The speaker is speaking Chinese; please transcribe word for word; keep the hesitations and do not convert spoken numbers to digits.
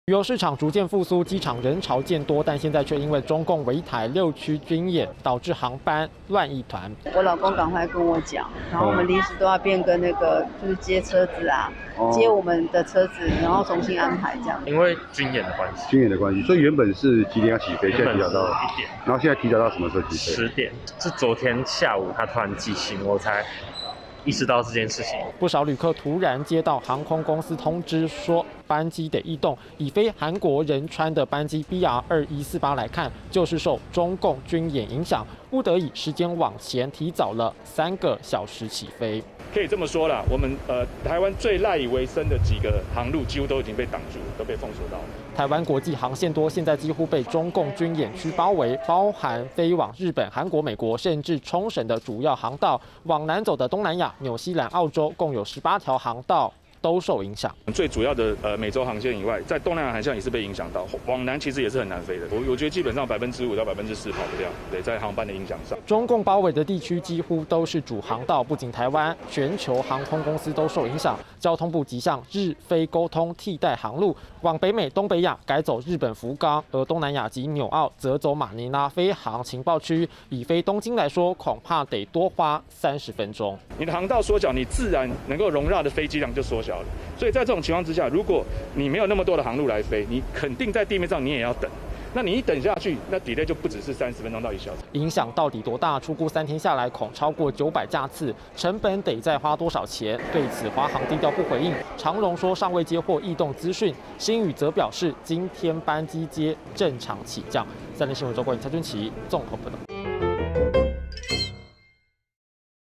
旅游市场逐渐复苏，机场人潮渐多，但现在却因为中共围台六区军演，导致航班乱一团。 我老公赶快跟我讲，然后我们临时都要变更那个，就是接车子啊，哦、接我们的车子，然后重新安排这样。 因为军演的关系， 军演的关系，所以原本是几点要起飞，现在提早到一点， 然后现在提早到什么时候起飞？ 十点。是昨天下午他突然寄信，我才意识到这件事情。 不少旅客突然接到航空公司通知说班机得异动，以飞韩国仁川的班机 B R 二一四八来看，就是受中共军演影响，不得已时间往前提早了三个小时起飞。 可以这么说啦，我们呃台湾最赖以为生的几个航路几乎都已经被挡住，都被封锁到了。 台湾国际航线多，现在几乎被中共军演区包围，包含飞往日本、韩国、美国，甚至冲绳的主要航道，往南走的东南亚、纽西兰、澳洲，共有十八条航道都受影响。 最主要的呃美洲航线以外，在东南亚航线也是被影响到，往南其实也是很难飞的。我我觉得基本上百分之五到百分之四跑不掉，对，在航班的影响上。 中共包围的地区几乎都是主航道，不仅台湾，全球航空公司都受影响。交通部即向日非沟通替代航路，往北美、东北亚改走日本福冈，而东南亚及纽澳则走马尼拉飞航情报区。以飞东京来说，恐怕得多花三十分钟。 你的航道缩小，你自然能够容纳的飞机量就缩小。所以在这种情况之下，如果你没有那么多的航路来飞，你肯定在地面上你也要等。那你一等下去，那 delay 就不只是三十分钟到一小时。 影响到底多大？初估三天下来恐超过九百架次，成本得再花多少钱？对此，华航低调不回应。长荣说尚未接获异动资讯，星宇则表示今天班机皆正常起降。三立新闻周冠宇、蔡俊琪综合报道。